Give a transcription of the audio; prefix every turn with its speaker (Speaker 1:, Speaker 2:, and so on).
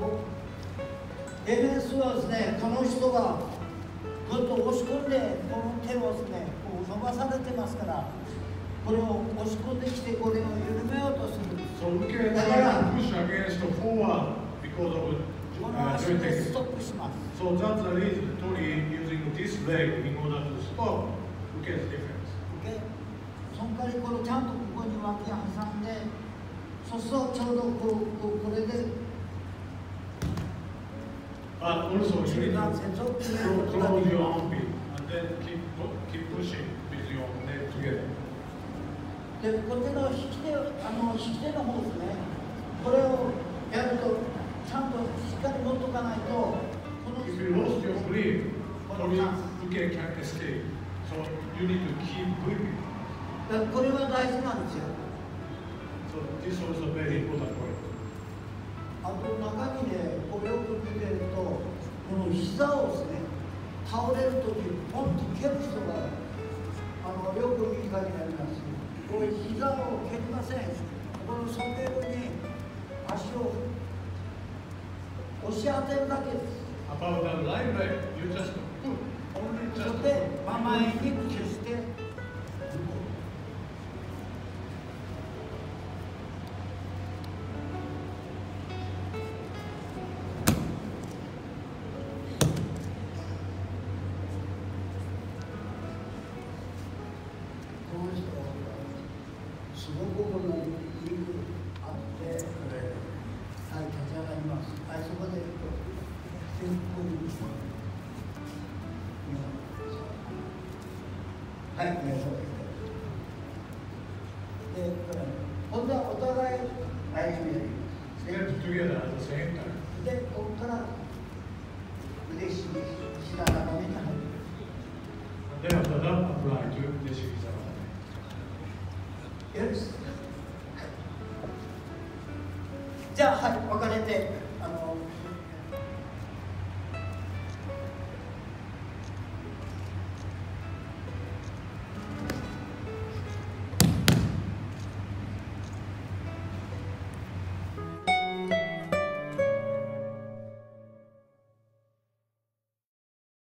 Speaker 1: ディフェンスはですね、この人がぐっと押し込んで、この手をですね、こう伸ばされてますから、これを押し込んできて、これを緩めようとするんです。
Speaker 2: So we can push against the forward because of
Speaker 1: この足
Speaker 2: joint
Speaker 1: で
Speaker 2: technique.
Speaker 1: ストップします。
Speaker 2: So that's the reason Tori using this leg in order to stop Uke's defense.
Speaker 1: OK? その代わり、これちゃんとここに脇挟んで、そうするとちょうどこれで。
Speaker 2: But also you need to close your armpit and then keep pushing with your leg together.
Speaker 1: で、こっちの引き手の方ですね。これをやると、ちゃんとしっかり持っとかないと、この
Speaker 2: If you lost your grip, Uke can't escape. So you need to keep gripping.
Speaker 1: これは大事なんですよ。
Speaker 2: So this is also very important point.
Speaker 1: あと中にね、こうよく見てると、この膝をですね、倒れるとき、ポンと蹴る人がよく見かけられます。これ膝を蹴りません。この側面に足を押し当てるだけです。
Speaker 2: About the line leg, you just put only
Speaker 1: そ
Speaker 2: just
Speaker 1: して前にプッシュして。すごくこのリングあって、はい、立ち上がります。はい、そこで先方にはい、そうです。で、今度はお互い歩みやります。
Speaker 2: step together at the same time.
Speaker 1: で、ここから腕ひしぎ膝斜めに入る。
Speaker 2: And then after that, apply to the Shikiza.
Speaker 1: よし。じゃあ、はい、分かれて、